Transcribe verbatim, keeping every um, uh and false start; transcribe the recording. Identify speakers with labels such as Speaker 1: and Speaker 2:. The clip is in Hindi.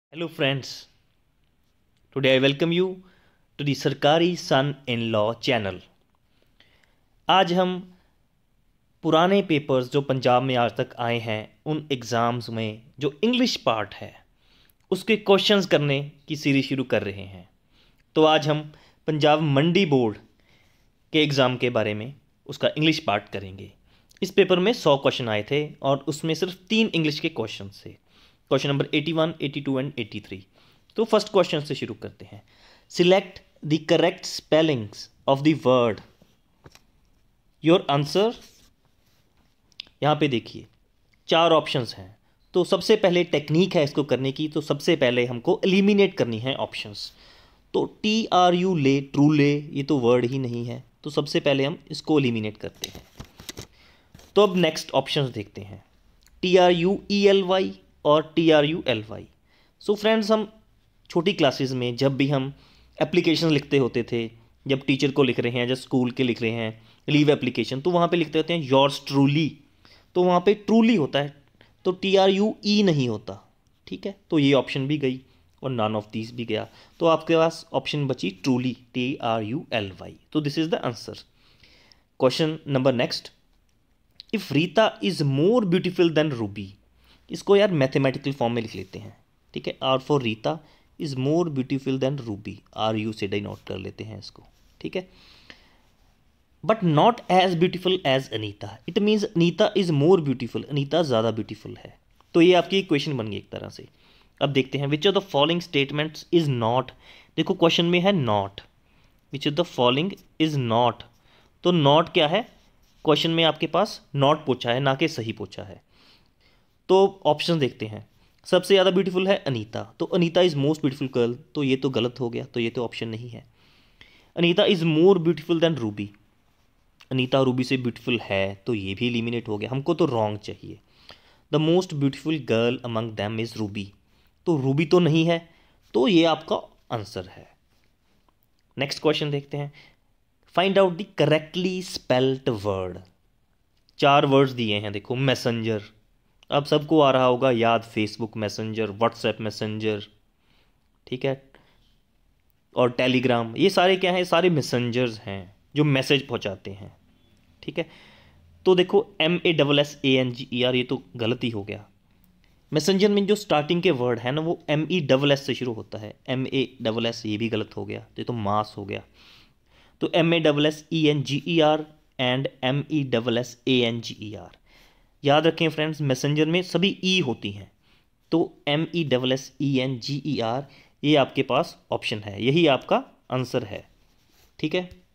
Speaker 1: Hello friends, today I welcome you to the सरकारी सन इन लॉ चैनल। आज हम पुराने पेपर्स जो पंजाब में आज तक आए हैं उन एग्ज़ाम्स में जो इंग्लिश पार्ट है उसके क्वेश्चंस करने की सीरीज शुरू कर रहे हैं। तो आज हम पंजाब मंडी बोर्ड के एग्ज़ाम के बारे में उसका इंग्लिश पार्ट करेंगे। इस पेपर में सौ क्वेश्चन आए थे और उसमें सिर्फ तीन इंग्लिश के क्वेश्चन थे, क्वेश्चन नंबर इक्यासी, बयासी एंड तिरासी। तो फर्स्ट क्वेश्चन से शुरू करते हैं। Select the correct spellings of the word. Your answer यहाँ पे देखिए, चार ऑप्शंस हैं। तो सबसे पहले टेक्निक है इसको करने की, तो सबसे पहले हमको एलिमिनेट करनी है ऑप्शंस। तो टी आर यू ले, ट्रू ले, ये तो वर्ड ही नहीं है, तो सबसे पहले हम इसको एलिमिनेट करते हैं। तो अब नेक्स्ट ऑप्शंस देखते हैं, T R U E L Y और T R U L Y. So friends, हम छोटी क्लासेस में जब भी हम एप्लीकेशन लिखते होते थे, जब टीचर को लिख रहे हैं, जब स्कूल के लिख रहे हैं लीव एप्लीकेशन, तो वहाँ पे लिखते होते हैं योर्स ट्रूली, तो वहाँ पे ट्रूली होता है, तो टी आर यू ई नहीं होता। ठीक है, तो ये ऑप्शन भी गई और नॉन ऑफ दीज भी गया। तो आपके पास ऑप्शन बची truly, T R U L Y. तो this is the answer. Question number next, if Rita is more beautiful than Ruby. इसको यार मैथमेटिकल फॉर्म में लिख लेते हैं। ठीक है, R for Rita is more beautiful than Ruby, R U से डिनोट कर लेते हैं इसको। ठीक है, but not as beautiful as Anita, it means Anita is more beautiful, Anita ज़्यादा ब्यूटीफुल है। तो ये आपकी इक्वेशन बन गई एक तरह से। अब देखते हैं, which of the following statements is not. देखो क्वेश्चन में है not, which of the following is not. तो नॉट क्या है, क्वेश्चन में आपके पास नॉट पूछा है, ना कि सही पूछा है। तो ऑप्शन देखते हैं, सबसे ज़्यादा ब्यूटीफुल है अनीता, तो Anita is most beautiful girl, तो ये तो गलत हो गया, तो ये तो ऑप्शन नहीं है। Anita is more beautiful than Ruby, Anita Ruby से ब्यूटीफुल है, तो ये भी एलिमिनेट हो गया, हमको तो रॉन्ग चाहिए। The most beautiful girl among them is Ruby, तो रूबी तो नहीं है, तो ये आपका आंसर है। नेक्स्ट क्वेश्चन देखते हैं, find out the correctly spelled word. चार वर्ड्स दिए हैं, देखो मैसेंजर, अब सबको आ रहा होगा याद, फेसबुक मैसेंजर, व्हाट्सएप मैसेंजर, ठीक है, और टेलीग्राम, ये सारे क्या हैं, सारे मैसेंजर्स हैं जो मैसेज पहुंचाते हैं। ठीक है, तो देखो M A double S A N G E R, ये तो गलत ही हो गया। मैसेंजर में जो स्टार्टिंग के वर्ड है ना, वो एम ई डबल एस से शुरू होता है, एम ए डबल एस, ये भी गलत हो गया, ये तो मास हो गया। तो M A double S E N G E R and M E double S A N G E R. याद रखें फ्रेंड्स, मैसेंजर में सभी ई होती हैं, तो M E double S E N G E R, ये आपके पास ऑप्शन है, यही आपका आंसर है। ठीक है।